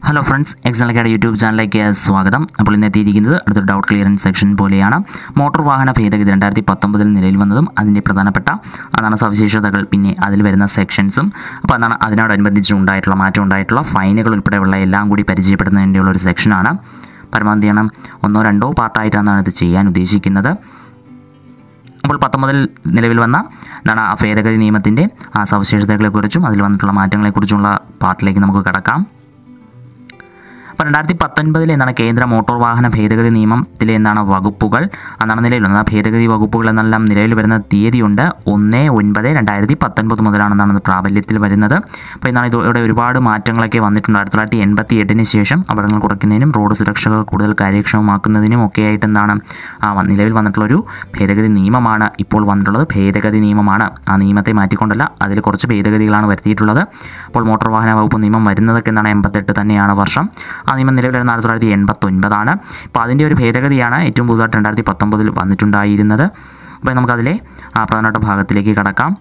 Hello friends, Excel Academy YouTube ചാനലിലേക്ക് സ്വാഗതം. അപ്പോൾ ഇന്ന് എത്തിയിരിക്കുന്നത് അടുത്തൊരു ഡൗട്ട് ക്ലിയറൻസ് സെക്ഷൻ പോലെയാണ്. മോട്ടോർ വാഹന ഭേദഗതി 2019 നിലയിൽ വന്നതും അതിൻ്റെ പ്രധാനപ്പെട്ട സവിശേഷതകൾ, പിന്നെ അതിൽ വരുന്ന സെക്ഷൻസും, അപ്പോൾ അതിനോടനുബന്ധിച്ച് ഉണ്ടായിട്ടുള്ള മാറ്റം ഉണ്ടായിട്ടുള്ള ഫൈനുകൾ ഉൾപ്പെടെയുള്ള എല്ലാം കൂടി പരിചയപ്പെടുന്നതിന് വേണ്ടിയുള്ള ഒരു സെക്ഷനാണ്. പരമാവധി ഒന്നോ രണ്ടോ പാർട്ടായിട്ടാണ് ഇത് ചെയ്യാൻ ഉദ്ദേശിക്കുന്നത്. അപ്പോൾ 19 നിലവിൽ വന്ന ആ ഭേദഗതി നിയമത്തിൻ്റെ സവിശേഷതകളെക്കുറിച്ചും അതിൽ വന്നിട്ടുള്ള മാറ്റങ്ങളെക്കുറിച്ചുള്ള പാർട്ടിലേക്ക് നമുക്ക് കടക്കാം. അപ്പോൾ 2019 കേന്ദ്ര മോട്ടോർ വാഹന ഭേദഗതി നിയമത്തിലെ വകുപ്പുകൾ നിലവിൽ വന്നത്. ഭേദഗതി വകുപ്പുകൾ എന്നെല്ലാം നിലവിൽ വരുന്ന തീയതിയുണ്ട് 1/9/2019 മുതലാണ് ഇത് പ്രാബല്യത്തിൽ വരുന്നത്. അപ്പോൾ ഇവിടെ ഒരുപാട് മാറ്റങ്ങളൊക്കെ വന്നിട്ടുണ്ട്. 1988 ശേഷം അപകടങ്ങൾ കുറയ്ക്കുന്നതിനും റോഡ് സുരക്ഷകൾ കൂടുതൽ കാര്യക്ഷമമാക്കുന്നതിനും ഒക്കെയായിട്ട് നിലവിൽ വന്നിട്ടുള്ളൊരു ഭേദഗതി നിയമമാണ് ഇപ്പോൾ വന്നിട്ടുള്ളത്. ഭേദഗതി നിയമമാണ്, ആ നിയമത്തെ മാറ്റിക്കൊണ്ടല്ല, അതിൽ കുറച്ച് ഭേദഗതികളാണ് വരുത്തിയിട്ടുള്ളത്. അപ്പോൾ മോട്ടോർ വാഹന വകുപ്പ് നിയമം വരുന്നതൊക്കെ 88 തന്നെയാണ് വർഷം. ആ നിയമം നിലവിൽ വരുന്ന 1989. അപ്പോൾ അതിൻ്റെ ഒരു ഭേദഗതിയാണ് ഏറ്റവും പുതുതായിട്ട് 2019 വന്നിട്ടുണ്ടായിരുന്നത്. അപ്പോൾ നമുക്കതിലെ പ്രധാനപ്പെട്ട ഭാഗത്തിലേക്ക് കടക്കാം.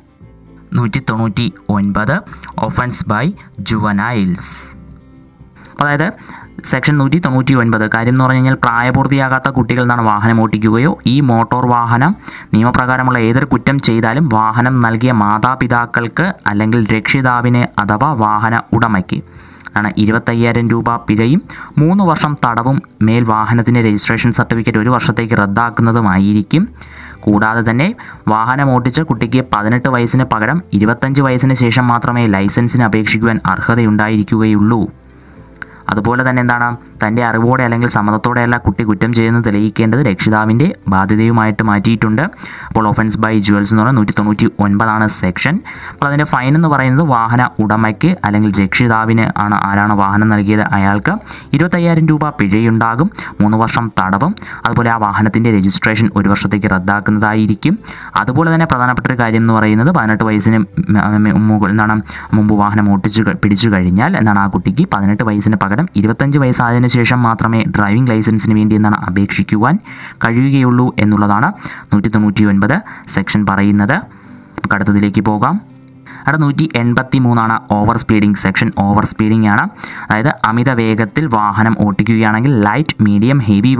199 ഒഫൻസ് ബൈ ജുവനൈൽസ്. അതായത് സെക്ഷൻ 199 കാര്യം എന്ന് പറഞ്ഞു കഴിഞ്ഞാൽ പ്രായപൂർത്തിയാകാത്ത കുട്ടികൾ വാഹനം ഓട്ടിക്കുകയോ ഈ മോട്ടോർ വാഹനം നിയമപ്രകാരമുള്ള ഏതൊരു കുറ്റം ചെയ്താലും വാഹനം നൽകിയ മാതാപിതാക്കൾക്ക് അല്ലെങ്കിൽ രക്ഷിതാവിന് അഥവാ വാഹന ഉടമയ്ക്ക് 25,000 രൂപ പിഴയും 3 വർഷം തടവും മേൽ വാഹനത്തിൻ്റെ രജിസ്ട്രേഷൻ സർട്ടിഫിക്കറ്റ് 1 വർഷത്തേക്ക് റദ്ദാക്കുന്നതുമായിരിക്കും. കൂടാതെ തന്നെ വാഹനം ഓടിച്ച കുട്ടിക്ക് 18 വയസ്സിന് പകരം 25 വയസ്സിന് ശേഷം മാത്രമേ ലൈസൻസിന് അപേക്ഷിക്കുവാൻ അർഹതയുണ്ടായിരിക്കുകയുള്ളൂ. അതുപോലെ തന്നെ തൻ്റെ അറിവോടെ അല്ലെങ്കിൽ സമ്മതത്തോടെയല്ല കുട്ടി കുറ്റം ചെയ്യുന്നത് തെളിയിക്കേണ്ടത് രക്ഷിതാവിൻ്റെ ബാധ്യതയുമായിട്ട് മാറ്റിയിട്ടുണ്ട്. അപ്പോൾ ഒഫൻസ് ബൈ ജുവൽസ് എന്ന് പറയുന്നത് 199 സെക്ഷൻ. അപ്പോൾ അതിൻ്റെ ഫൈൻ എന്ന് പറയുന്നത് വാഹന ഉടമയ്ക്ക് അല്ലെങ്കിൽ രക്ഷിതാവിന് ആരാണ് വാഹനം നൽകിയത് അയാൾക്ക് 25,000 രൂപ പിഴയുണ്ടാകും, 3 വർഷം തടവും, അതുപോലെ ആ വാഹനത്തിൻ്റെ രജിസ്ട്രേഷൻ 1 വർഷത്തേക്ക് റദ്ദാക്കുന്നതായിരിക്കും. അതുപോലെ തന്നെ പ്രധാനപ്പെട്ട ഒരു കാര്യം എന്ന് പറയുന്നത് 18 വയസ്സിന് മുമ്പ് വാഹനം പിടിച്ചു കഴിഞ്ഞാൽ ആ കുട്ടിക്ക് 18 വയസ്സിന് പകരം 25 വയസ്സായതിനു ശേഷം മാത്രമേ ഡ്രൈവിംഗ് ലൈസൻസിന് വേണ്ടി അപേക്ഷിക്കുവാൻ കഴിയുകയുള്ളൂ എന്നുള്ളതാണ് 199 സെക്ഷൻ പറയുന്നത്. നമുക്ക് അടുത്തതിലേക്ക് പോകാം. അവിടെ 183 over speeding section. Over speeding ആണ്, അതായത് അമിത വേഗത്തിൽ വാഹനം ഓടിക്കുകയാണെങ്കിൽ ലൈറ്റ്, മീഡിയം, ഹെവി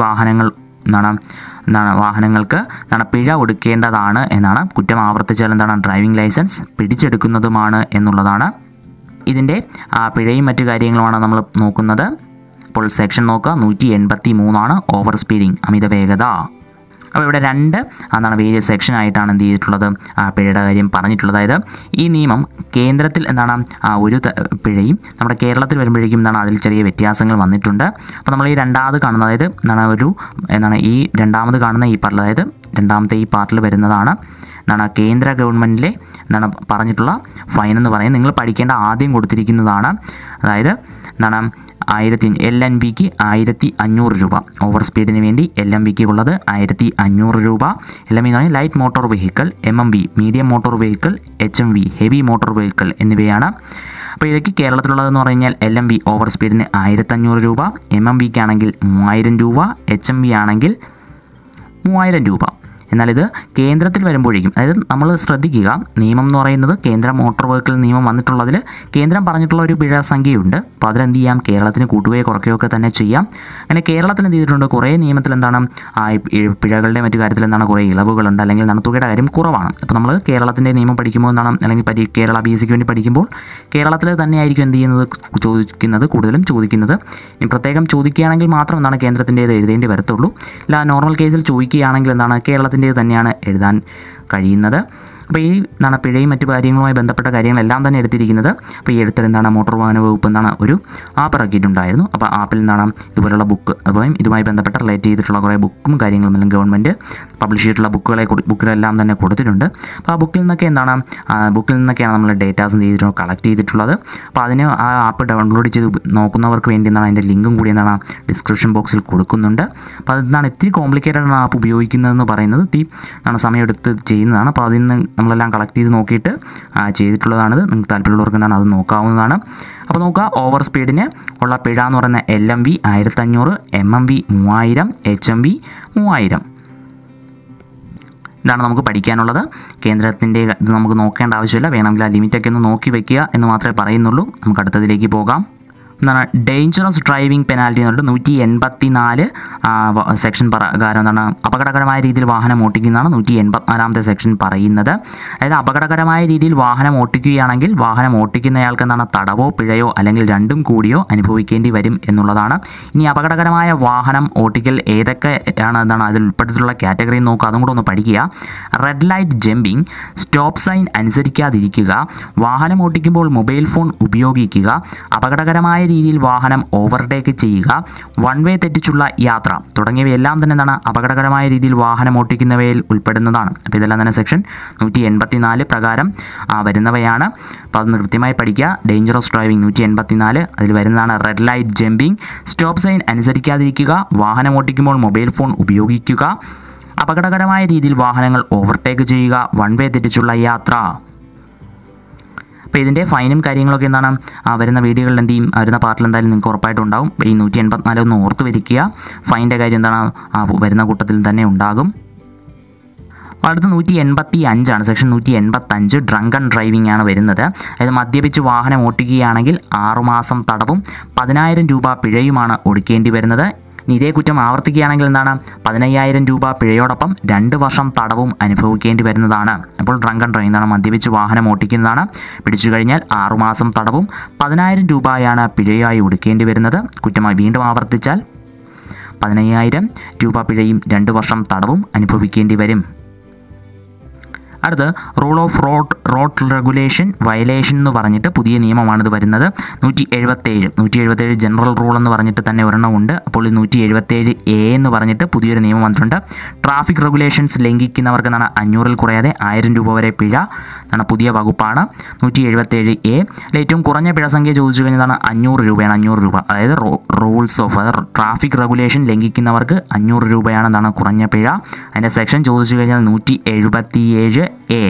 വാഹനങ്ങൾക്ക് പിഴ കൊടുക്കേണ്ടതാണ് എന്നാണ്. കുറ്റം ആവർത്തിച്ചാൽ ഡ്രൈവിംഗ് ലൈസൻസ് പിടിച്ചെടുക്കുന്നതുമാണ് എന്നുള്ളതാണ്. ഇതിൻ്റെ പിഴയും മറ്റു കാര്യങ്ങളുമാണ് നമ്മൾ നോക്കുന്നത്. അപ്പോൾ സെക്ഷൻ നോക്കുക, 183 ഓവർ സ്പീഡിംഗ്, അമിത വേഗത. അപ്പോൾ ഇവിടെ 2 വേരിയസ് സെക്ഷനായിട്ടാണ് എന്ത് ചെയ്തിട്ടുള്ളത്, പിഴയുടെ കാര്യം പറഞ്ഞിട്ടുള്ളത്. അതായത് ഈ നിയമം കേന്ദ്രത്തിൽ ഒരു പിഴയും നമ്മുടെ കേരളത്തിൽ വരുമ്പോഴേക്കും അതിൽ ചെറിയ വ്യത്യാസങ്ങൾ വന്നിട്ടുണ്ട്. അപ്പോൾ നമ്മൾ ഈ രണ്ടാമത് കാണുന്ന, അതായത് ഈ രണ്ടാമത് കാണുന്ന ഈ പാർട്ടിൽ, അതായത് രണ്ടാമത്തെ ഈ പാർട്ടിൽ വരുന്നതാണ് കേന്ദ്ര ഗവൺമെൻറ്റിലെ പറഞ്ഞിട്ടുള്ള ഫൈൻ എന്ന് പറയുന്നത്. നിങ്ങൾ പഠിക്കേണ്ട ആദ്യം കൊടുത്തിരിക്കുന്നതാണ്, അതായത് LNVക്ക് 1,500 രൂപ. ഓവർ സ്പീഡിന് വേണ്ടി LMVക്ക് ഉള്ളത് 1,500 രൂപ. LMV എന്ന് പറഞ്ഞാൽ light motor vehicle, MMV medium motor vehicle, HMV heavy motor vehicle എന്നിവയാണ്. അപ്പോൾ ഇതൊക്കെ കേരളത്തിലുള്ളതെന്ന് പറഞ്ഞു കഴിഞ്ഞാൽ LMV ഓവർ സ്പീഡിന് 1,500 രൂപ, MMVക്ക് ആണെങ്കിൽ 3,000 രൂപ, HMV ആണെങ്കിൽ 3,000 രൂപ. എന്നാൽ ഇത് കേന്ദ്രത്തിൽ വരുമ്പോഴേക്കും, അതായത് നമ്മൾ ശ്രദ്ധിക്കുക, നിയമം എന്ന് പറയുന്നത് കേന്ദ്ര മോട്ടോർ വെഹിക്കിൾ നിയമം വന്നിട്ടുള്ളതിൽ കേന്ദ്രം പറഞ്ഞിട്ടുള്ള ഒരു പിഴ സംഖ്യയുണ്ട്. അപ്പോൾ അതിലെന്ത് ചെയ്യാം, കേരളത്തിന് കൂട്ടുകയോ കുറയ്ക്കുകയോ ഒക്കെ തന്നെ ചെയ്യാം. അങ്ങനെ കേരളത്തിൽ എന്ത് ചെയ്തിട്ടുണ്ട്, കുറേ നിയമത്തിൽ പിഴകളുടെ മറ്റു കാര്യത്തിൽ കുറേ ഇളവുകളുണ്ട്, അല്ലെങ്കിൽ തുകയുടെ കാര്യം കുറവാണ്. അപ്പോൾ നമ്മൾ കേരളത്തിൻ്റെ നിയമം പഠിക്കുമ്പോൾ അല്ലെങ്കിൽ കേരള PSCക്ക് വേണ്ടി പഠിക്കുമ്പോൾ കേരളത്തിൽ തന്നെയായിരിക്കും എന്ത് ചെയ്യുന്നത്, കൂടുതലും ചോദിക്കുന്നത്. ഇനി പ്രത്യേകം ചോദിക്കുകയാണെങ്കിൽ മാത്രം കേന്ദ്രത്തിൻ്റേത് എഴുതേണ്ടി വരത്തുള്ളൂ. അല്ല നോർമൽ കേസിൽ ചോദിക്കുകയാണെങ്കിൽ കേരളത്തിൻ്റെ തന്നെയാണ് എഴുതാൻ കഴിയുന്നത്. അപ്പോൾ ഈ പിഴയും മറ്റു കാര്യങ്ങളുമായി ബന്ധപ്പെട്ട കാര്യങ്ങളെല്ലാം തന്നെ എടുത്തിരിക്കുന്നത്. അപ്പോൾ ഈ എടുത്തൽ മോട്ടോർ വാഹന വകുപ്പ് ഒരു ആപ്പ് ഇറക്കിയിട്ടുണ്ടായിരുന്നു. അപ്പോൾ ആപ്പിൽ ഇതുപോലുള്ള ബുക്ക്, അപ്പോൾ ഇതുമായി ബന്ധപ്പെട്ട റിലേറ്റ് ചെയ്തിട്ടുള്ള കുറേ ബുക്കും കാര്യങ്ങളും എല്ലാം ഗവൺമെൻറ് പബ്ലിഷ് ചെയ്തിട്ടുള്ള ബുക്കുകളെല്ലാം തന്നെ കൊടുത്തിട്ടുണ്ട്. അപ്പോൾ ആ ബുക്കിൽ നിന്നൊക്കെയാണ് നമ്മൾ ഡേറ്റാസ് എന്ത് ചെയ്തിട്ടുള്ളത്, കളക്ട് ചെയ്തിട്ടുള്ളത്. അപ്പോൾ അതിന് ആ ആപ്പ് ഡൗൺലോഡ് ചെയ്ത് നോക്കുന്നവർക്ക് വേണ്ടി അതിൻ്റെ ലിങ്കും കൂടി ഡിസ്ക്രിപ്ഷൻ ബോക്സിൽ കൊടുക്കുന്നുണ്ട്. അപ്പോൾ അത് ഇത്തിരി കോംപ്ലിക്കേറ്റഡ് ആണ് ആപ്പ് ഉപയോഗിക്കുന്നതെന്ന് പറയുന്നത്, സമയമെടുത്ത് ചെയ്യുന്നതാണ്. അപ്പോൾ അതിൽ നിന്ന് നമ്മളെല്ലാം കളക്ട് ചെയ്ത് നോക്കിയിട്ട് ചെയ്തിട്ടുള്ളതാണിത്. നിങ്ങൾക്ക് താല്പര്യമുള്ളവർക്ക് അത് നോക്കാവുന്നതാണ്. അപ്പോൾ നോക്കുക, ഓവർ സ്പീഡിന് ഉള്ള പിഴ എന്ന് പറയുന്ന LMV 1,500, MMV 3,000, HMV 3,000. ഇതാണ് നമുക്ക് പഠിക്കാനുള്ളത്. കേന്ദ്രത്തിൻ്റെ ഇത് നമുക്ക് നോക്കേണ്ട ആവശ്യമില്ല, വേണമെങ്കിൽ ആ ലിമിറ്റൊക്കെ ഒന്ന് നോക്കി വയ്ക്കുക എന്ന് മാത്രമേ പറയുന്നുള്ളൂ. നമുക്ക് അടുത്തതിലേക്ക് പോകാം. എന്താണ് ഡേഞ്ചറസ് ഡ്രൈവിംഗ് പെനാൽറ്റി എന്ന് പറഞ്ഞിട്ട് 184 സെക്ഷൻ പ്രകാരം എന്താണ് അപകടകരമായ രീതിയിൽ വാഹനം ഓടിക്കുന്നതാണ് 184ാമത്തെ സെക്ഷൻ പറയുന്നത്. അതായത് അപകടകരമായ രീതിയിൽ വാഹനം ഓടിക്കുകയാണെങ്കിൽ വാഹനം ഓടിക്കുന്നയാൾക്ക് എന്താണ് തടവോ പിഴയോ അല്ലെങ്കിൽ രണ്ടും കൂടിയോ അനുഭവിക്കേണ്ടി വരും എന്നുള്ളതാണ്. ഇനി അപകടകരമായ വാഹനം ഓടിക്കൽ ഏതൊക്കെയാണ് എന്താണ് അതിൽ ഉൾപ്പെട്ടിട്ടുള്ള കാറ്റഗറി നോക്കുക, അതും കൂടെ ഒന്ന് പഠിക്കുക. Red light jumping, stop sign അനുസരിക്കാതിരിക്കുക, വാഹനം ഓടിക്കുമ്പോൾ മൊബൈൽ ഫോൺ ഉപയോഗിക്കുക, അപകടകരമായ രീതിയിൽ വാഹനം ഓവർടേക്ക് ചെയ്യുക, വൺ വേ തെറ്റിച്ചുള്ള യാത്ര തുടങ്ങിയവയെല്ലാം തന്നെ എന്താണ് അപകടകരമായ രീതിയിൽ വാഹനം ഓടിക്കുന്നവയിൽ ഉൾപ്പെടുന്നതാണ്. അപ്പോൾ ഇതെല്ലാം തന്നെ സെക്ഷൻ 184 പ്രകാരം വരുന്നവയാണ്. അപ്പോൾ അതൊന്ന് കൃത്യമായി പഠിക്കുക. ഡേഞ്ചറസ് ഡ്രൈവിംഗ് 184 അതിൽ വരുന്നതാണ്. Red light jumping, stop sign അനുസരിക്കാതിരിക്കുക, വാഹനം ഓടിക്കുമ്പോൾ മൊബൈൽ ഫോൺ ഉപയോഗിക്കുക, അപകടകരമായ രീതിയിൽ വാഹനങ്ങൾ ഓവർടേക്ക് ചെയ്യുക, വൺ വേ തെറ്റിച്ചുള്ള യാത്ര. അപ്പോൾ ഇതിൻ്റെ ഫൈനും കാര്യങ്ങളൊക്കെ എന്താണ് വരുന്ന വീഡിയോകളിൽ എന്ത് ചെയ്യും, വരുന്ന പാർട്ടിൽ എന്തായാലും നിങ്ങൾക്ക് ഉറപ്പായിട്ടും ഉണ്ടാകും. ഈ 184 ഒന്ന് ഓർത്ത് വരിക്കുക. ഫൈൻ്റെ കാര്യം എന്താണ് വരുന്ന കൂട്ടത്തിൽ തന്നെ ഉണ്ടാകും. അടുത്ത 185 സെക്ഷൻ 185 ഡ്രങ്കൺ ഡ്രൈവിംഗ് ആണ് വരുന്നത്. അതായത് മദ്യപിച്ച് വാഹനം ഓടിക്കുകയാണെങ്കിൽ 6 മാസം തടവും 10,000 രൂപ പിഴയുമാണ് ഒടുക്കേണ്ടി വരുന്നത്. ഇതേ കുറ്റം ആവർത്തിക്കുകയാണെങ്കിൽ എന്താണ് 15,000 രൂപ പിഴയോടൊപ്പം 2 വർഷം തടവും അനുഭവിക്കേണ്ടി വരുന്നതാണ്. അപ്പോൾ ഡ്രങ്കൺ ഡ്രൈവിംഗ് എന്താണ് മദ്യപിച്ച് വാഹനം ഓടിക്കുന്നതാണ്. പിടിച്ചു കഴിഞ്ഞാൽ 6 മാസം തടവും 10,000 രൂപയാണ് പിഴയായി ഒടുക്കേണ്ടി വരുന്നത്. കുറ്റമായി വീണ്ടും ആവർത്തിച്ചാൽ 15,000 രൂപ പിഴയും 2 വർഷം തടവും അനുഭവിക്കേണ്ടി വരും. അടുത്ത് rule of road regulation violation എന്ന് പറഞ്ഞിട്ട് പുതിയ നിയമമാണിത് വരുന്നത്. 177 ജനറൽ റൂൾ എന്ന് പറഞ്ഞിട്ട് തന്നെ ഒരെണ്ണമുണ്ട്. അപ്പോൾ 177A എന്ന് പറഞ്ഞിട്ട് പുതിയൊരു നിയമം വന്നിട്ടുണ്ട്. ട്രാഫിക് റെഗുലേഷൻസ് ലംഘിക്കുന്നവർക്ക് എന്താണ് 500-ൽ കുറയാതെ 1000 രൂപ വരെ പിഴ എന്നാണ് പുതിയ വകുപ്പാണ് 177A. ഏറ്റവും കുറഞ്ഞ പിഴ സംഖ്യ ചോദിച്ചു കഴിഞ്ഞതാണ് 500 രൂപയാണ്. 500 രൂപ അതായത് റൂൾസ് ഓഫ് ട്രാഫിക് റെഗുലേഷൻ ലംഘിക്കുന്നവർക്ക് 500 രൂപയാണ് എന്താണ് കുറഞ്ഞ പിഴ. അതിൻ്റെ സെക്ഷൻ ചോദിച്ചു കഴിഞ്ഞാൽ 177A.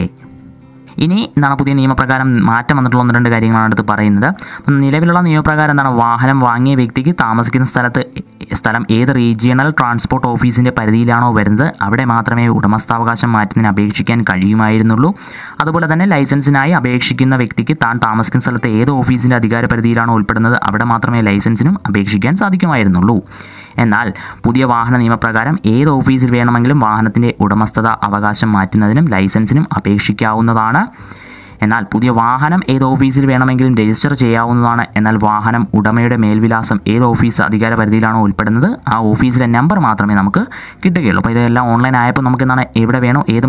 ഇനി എന്താണ് പുതിയ നിയമപ്രകാരം മാറ്റം വന്നിട്ടുള്ള 1-2 കാര്യങ്ങളാണ് അടുത്ത് പറയുന്നത്. അപ്പം നിലവിലുള്ള നിയമപ്രകാരം എന്താണ് വാഹനം വാങ്ങിയ വ്യക്തിക്ക് താമസിക്കുന്ന സ്ഥലം ഏത് റീജിയണൽ ട്രാൻസ്പോർട്ട് ഓഫീസിൻ്റെ പരിധിയിലാണോ വരുന്നത് അവിടെ മാത്രമേ ഉടമസ്ഥാവകാശം മാറ്റുന്നതിന് അപേക്ഷിക്കാൻ കഴിയുമായിരുന്നുള്ളൂ. അതുപോലെ തന്നെ ലൈസൻസിനായി അപേക്ഷിക്കുന്ന വ്യക്തിക്ക് താൻ താമസിക്കുന്ന സ്ഥലത്ത് ഏത് ഓഫീസിൻ്റെ അധികാര പരിധിയിലാണോ ഉൾപ്പെടുന്നത് അവിടെ മാത്രമേ ലൈസൻസിനും അപേക്ഷിക്കാൻ സാധിക്കുമായിരുന്നുള്ളൂ. എന്നാൽ പുതിയ വാഹന നിയമപ്രകാരം ഏത് ഓഫീസിൽ വേണമെങ്കിലും വാഹനത്തിൻ്റെ ഉടമസ്ഥത അവകാശം മാറ്റുന്നതിനും ലൈസൻസിനും അപേക്ഷിക്കാവുന്നതാണ്. എന്നാൽ പുതിയ വാഹനം ഏത് ഓഫീസിൽ വേണമെങ്കിലും രജിസ്റ്റർ ചെയ്യാവുന്നതാണ്. എന്നാൽ വാഹനം ഉടമയുടെ മേൽവിലാസം ഏത് ഓഫീസ് അധികാര പരിധിയിലാണോ ഉൾപ്പെടുന്നത് ആ ഓഫീസിലെ നമ്പർ മാത്രമേ നമുക്ക് കിട്ടുകയുള്ളൂ. അപ്പോൾ ഇതെല്ലാം ഓൺലൈൻ ആയപ്പോൾ നമുക്ക് എന്താണ് എവിടെ വേണോ ഏത്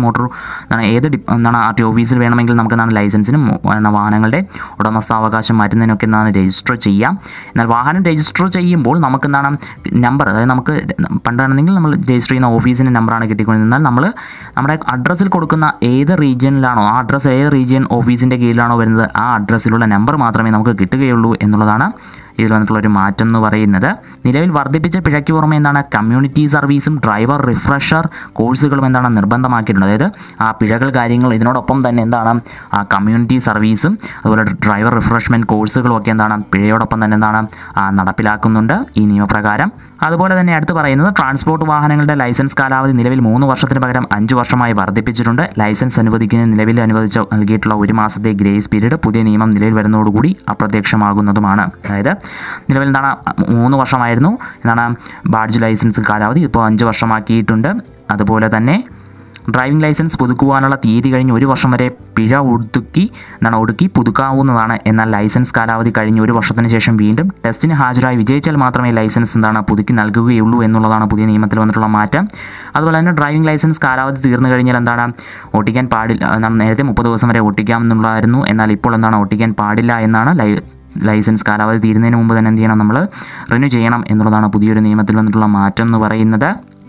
RTO ഓഫീസിൽ വേണമെങ്കിൽ നമുക്ക് ലൈസൻസിനും വാഹനങ്ങളുടെ ഉടമസ്ഥാവകാശം മാറ്റുന്നതിനൊക്കെ രജിസ്റ്റർ ചെയ്യാം. എന്നാൽ വാഹനം രജിസ്റ്റർ ചെയ്യുമ്പോൾ നമുക്ക് നമ്പർ, അതായത് നമുക്ക് പണ്ടാണെങ്കിൽ നമ്മൾ രജിസ്റ്റർ ചെയ്യുന്ന ഓഫീസിൻ്റെ നമ്പറാണ് കിട്ടിക്കൊണ്ടിരുന്നത്. നമ്മൾ നമ്മുടെ അഡ്രസ്സിൽ കൊടുക്കുന്ന ഏത് റീജിയനിലാണോ ആ അഡ്രസ്സ് ഏത് റീജിയൻ ഓഫീസിൻ്റെ കീഴിലാണോ വരുന്നത് ആ അഡ്രസ്സിലുള്ള നമ്പർ മാത്രമേ നമുക്ക് കിട്ടുകയുള്ളൂ എന്നുള്ളതാണ് ഇതിൽ വന്നിട്ടുള്ളൊരു മാറ്റം എന്ന് പറയുന്നത്. നിലവിൽ വർദ്ധിപ്പിച്ച പിഴയ്ക്ക് പുറമെ കമ്മ്യൂണിറ്റി സർവീസും ഡ്രൈവർ റിഫ്രഷർ കോഴ്സുകളും നിർബന്ധമാക്കിയിട്ടുണ്ട്. അതായത് ആ പിഴകൾ കാര്യങ്ങൾ ഇതിനോടൊപ്പം തന്നെ കമ്മ്യൂണിറ്റി സർവീസും അതുപോലെ ഡ്രൈവർ റിഫ്രഷ്മെൻറ്റ് കോഴ്സുകളും ഒക്കെ പിഴയോടൊപ്പം തന്നെ നടപ്പിലാക്കുന്നുണ്ട് ഈ നിയമപ്രകാരം. അതുപോലെ തന്നെ അടുത്ത് പറയുന്നത് ട്രാൻസ്പോർട്ട് വാഹനങ്ങളുടെ ലൈസൻസ് കാലാവധി നിലവിൽ 3 വർഷത്തിന് പകരം 5 വർഷമായി വർദ്ധിപ്പിച്ചിട്ടുണ്ട്. ലൈസൻസ് അനുവദിക്കുന്ന നിലവിൽ നൽകിയിട്ടുള്ള 1 മാസത്തെ ഗ്രേസ് പീരീഡ് പുതിയ നിയമം നിലവിൽ വരുന്നതോടുകൂടി അപ്രത്യക്ഷമാകുന്നതുമാണ്. അതായത് നിലവിൽ 3 വർഷമായിരുന്നു ബാഡ്ജ് ലൈസൻസ് കാലാവധി, ഇപ്പോൾ 5 വർഷമാക്കിയിട്ടുണ്ട്. അതുപോലെ തന്നെ ഡ്രൈവിംഗ് ലൈസൻസ് പുതുക്കുവാനുള്ള തീയതി കഴിഞ്ഞ് 1 വർഷം വരെ പിഴ ഒടുക്കി പുതുക്കാവുന്നതാണ്. എന്നാൽ ലൈസൻസ് കാലാവധി കഴിഞ്ഞ് 1 വർഷത്തിന് ശേഷം വീണ്ടും ടെസ്റ്റിന് ഹാജരായി വിജയിച്ചാൽ മാത്രമേ ലൈസൻസ് പുതുക്കി നൽകുകയുള്ളൂ എന്നുള്ളതാണ് പുതിയ നിയമത്തിൽ വന്നിട്ടുള്ള മാറ്റം. അതുപോലെ തന്നെ ഡ്രൈവിംഗ് ലൈസൻസ് കാലാവധി തീർന്നു കഴിഞ്ഞാൽ ഓടിക്കാൻ പാടില്ല. നേരത്തെ 30 ദിവസം വരെ ഓടിക്കാമെന്നുള്ളതായിരുന്നു. എന്നാൽ ഇപ്പോൾ ഓടിക്കാൻ പാടില്ല എന്നാണ്. ലൈസൻസ് കാലാവധി തീരുന്നതിന് മുമ്പ് തന്നെ എന്ത് ചെയ്യണം, നമ്മൾ റിന്യൂ ചെയ്യണം എന്നുള്ളതാണ് പുതിയൊരു നിയമത്തിൽ വന്നിട്ടുള്ള മാറ്റം എന്ന് പറയുന്നത്.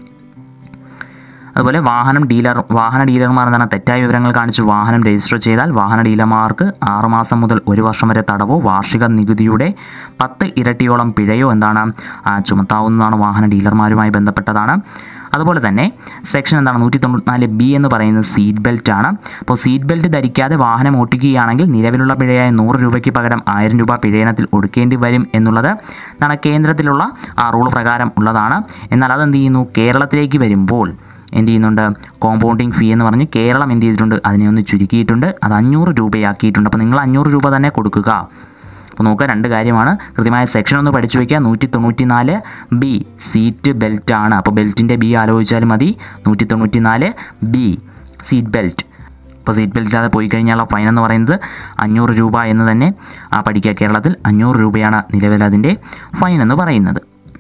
അതുപോലെ വാഹന ഡീലർമാർ തെറ്റായ വിവരങ്ങൾ കാണിച്ച് വാഹനം രജിസ്റ്റർ ചെയ്താൽ വാഹന ഡീലർമാർക്ക് 6 മാസം മുതൽ 1 വർഷം വരെ തടവോ വാർഷിക നികുതിയുടെ 10 ഇരട്ടിയോളം പിഴയോ ചുമത്താവുന്നതാണ്. വാഹന ഡീലർമാരുമായി ബന്ധപ്പെട്ടതാണ്. അതുപോലെ തന്നെ സെക്ഷൻ 194B എന്ന് പറയുന്നത് സീറ്റ് ബെൽറ്റ് ആണ്. അപ്പോൾ സീറ്റ് ബെൽറ്റ് ധരിക്കാതെ വാഹനം ഓടിക്കുകയാണെങ്കിൽ നിലവിലുള്ള പിഴയായ 100 രൂപയ്ക്ക് പകരം 1000 രൂപ പിഴയിനത്തിൽ ഒടുക്കേണ്ടി വരും എന്നുള്ളത് കേന്ദ്രത്തിലുള്ള റൂൾ പ്രകാരം ഉള്ളതാണ്. എന്നാൽ അതെന്ത് ചെയ്യുന്നു, കേരളത്തിലേക്ക് വരുമ്പോൾ എന്ത് ചെയ്യുന്നുണ്ട്, കോമ്പൗണ്ടിങ് ഫീ എന്ന് പറഞ്ഞ് കേരളം എന്ത് ചെയ്തിട്ടുണ്ട്, അതിനെ ഒന്ന് ചുരുക്കിയിട്ടുണ്ട്. അത് 500 രൂപയാക്കിയിട്ടുണ്ട്. അപ്പോൾ നിങ്ങൾ 500 രൂപ തന്നെ കൊടുക്കുക. അപ്പോൾ നോക്കുക, രണ്ട് കാര്യമാണ്. കൃത്യമായ സെക്ഷൻ ഒന്ന് പഠിച്ചു വയ്ക്കുക. 194B സീറ്റ് ബെൽറ്റ് ആണ്. അപ്പോൾ ബെൽറ്റിൻ്റെ ബി ആലോചിച്ചാലും മതി. 194B seat belt. അപ്പോൾ സീറ്റ് ബെൽറ്റില്ലാതെ പോയി കഴിഞ്ഞാൽ ഫൈൻ എന്ന് പറയുന്നത് 500 രൂപ എന്ന് തന്നെ പഠിക്കുക. കേരളത്തിൽ 500 രൂപയാണ് നിലവിൽ അതിൻ്റെ ഫൈൻ എന്ന് പറയുന്നത്.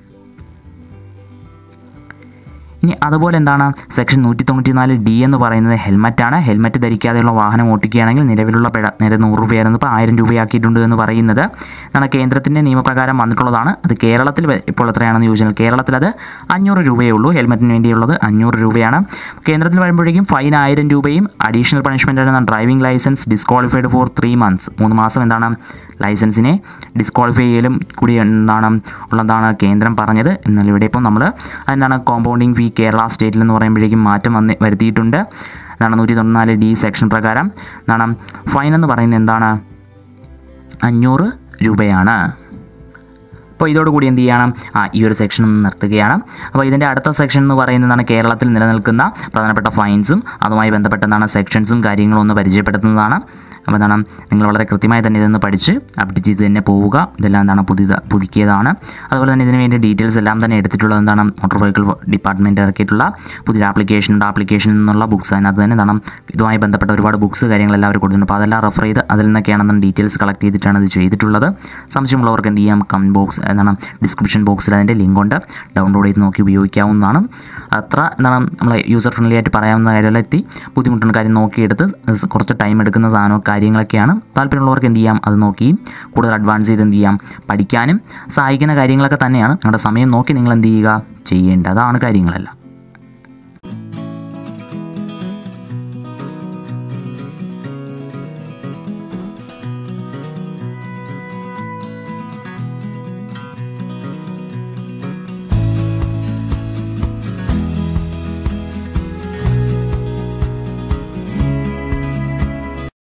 ഇനി അതുപോലെ എന്താണ് സെക്ഷൻ 194D എന്ന് പറയുന്നത് ഹെൽമറ്റാണ്. ഹെൽമറ്റ് ധരിക്കാതെയുള്ള വാഹനം ഓടിക്കുകയാണെങ്കിൽ നിലവിലുള്ള പിഴ നേരെ 100 രൂപയായിരുന്നു ഇപ്പോൾ 1000 രൂപയാക്കിയിട്ടുണ്ട് എന്ന് പറയുന്നത് എന്നാണ് കേന്ദ്രത്തിൻ്റെ നിയമപ്രകാരം വന്നിട്ടുള്ളതാണ്. അത് കേരളത്തിൽ ഇപ്പോൾ എത്രയാണെന്ന് ചോദിച്ചാൽ കേരളത്തിൽ അത് 500 രൂപയേ ഉള്ളൂ. ഹെൽമറ്റിന് വേണ്ടിയുള്ളത് 500 രൂപയാണ്. കേന്ദ്രത്തിൽ വരുമ്പോഴേക്കും ഫൈൻ 1000 രൂപയും അഡീഷണൽ പണിഷ്മെൻറ്റാണ് driving licence disqualified for 3 months 3 മാസം എന്താണ് ലൈസൻസിനെ ഡിസ്ക്വാളിഫൈ ചെയ്യലും കൂടി ഉള്ളതാണ് കേന്ദ്രം പറഞ്ഞത്. എന്നാൽ ഇവിടെ ഇപ്പോൾ നമ്മൾ എന്താണ് കോമ്പൗണ്ടിങ് ഫീ കേരള സ്റ്റേറ്റിൽ എന്ന് പറയുമ്പോഴേക്കും മാറ്റം വരുത്തിയിട്ടുണ്ട്. എന്താണ് 194D സെക്ഷൻ പ്രകാരം എന്താണ് ഫൈൻ എന്ന് പറയുന്നത് എന്താണ് 500 രൂപയാണ്. അപ്പോൾ ഇതോടുകൂടി എന്ത് ചെയ്യണം, ഈ ഒരു സെക്ഷൻ ഒന്ന് നിർത്തുകയാണ്. അപ്പോൾ ഇതിൻ്റെ അടുത്ത സെക്ഷൻ എന്ന് പറയുന്നതാണ് കേരളത്തിൽ നിലനിൽക്കുന്ന പ്രധാനപ്പെട്ട ഫൈൻസും അതുമായി ബന്ധപ്പെട്ട സെക്ഷൻസും കാര്യങ്ങളും ഒന്ന് പരിചയപ്പെടുത്തുന്നതാണ്. അപ്പോൾ എന്താണ് നിങ്ങൾ വളരെ കൃത്യമായി തന്നെ ഇതൊന്ന് പഠിച്ച് അപ്ഡേറ്റ് ചെയ്ത് തന്നെ പോവുക. ഇതെല്ലാം എന്താണ് പുതുക്കിയതാണ്. അതുപോലെ തന്നെ ഇതിന് വേണ്ടി ഡീറ്റെയിൽസ് എല്ലാം തന്നെ എടുത്തിട്ടുള്ളത് എന്താണ് മോട്ടോർ വെഹിക്കിൾ ഡിപ്പാർട്ട്മെൻറ്റ് ഇറക്കിയിട്ടുള്ള പുതിയ ആപ്ലിക്കേഷനിൽ നിന്നുള്ള ബുക്സ്. അതിനകത്ത് തന്നെ എന്താണ് ഇതുമായി ബന്ധപ്പെട്ട ഒരുപാട് ബുക്സ് കാര്യങ്ങളെല്ലാം അവർ കൊടുത്തിട്ടുണ്ട്. അപ്പോൾ അതെല്ലാം റെഫർ ചെയ്ത് അതിൽ നിന്നൊക്കെയാണ് ഡീറ്റെയിൽസ് കളക്ട് ചെയ്തിട്ടാണ് ഇത് ചെയ്തിട്ടുള്ളത്. സംശയമുള്ളവർക്ക് എന്ത് ചെയ്യാം, കമൻറ്റ് ബോക്സ് ഡിസ്ക്രിപ്ഷൻ ബോക്സിൽ അതിൻ്റെ ലിങ്ക് ഉണ്ട്, ഡൗൺലോഡ് ചെയ്ത് നോക്കി ഉപയോഗിക്കാവുന്നതാണ്. അത്ര നമ്മൾ യൂസർ ഫ്രണ്ട്ലി ആയിട്ട് പറയാവുന്ന കാര്യമെല്ലാം ബുദ്ധിമുട്ടുള്ള കാര്യം നോക്കിയെടുത്ത് കുറച്ച് ടൈം എടുക്കുന്ന കാര്യങ്ങളൊക്കെയാണ്. താല്പര്യമുള്ളവർക്ക് എന്ത് ചെയ്യാം, അത് നോക്കിയും കൂടുതൽ അഡ്വാൻസ് ചെയ്ത് എന്ത് ചെയ്യാം പഠിക്കാനും സഹായിക്കുന്ന കാര്യങ്ങളൊക്കെ തന്നെയാണ്. നിങ്ങളുടെ സമയം നോക്കി നിങ്ങൾ എന്ത് ചെയ്യുക ചെയ്യേണ്ടതാണ് കാര്യങ്ങളെല്ലാം.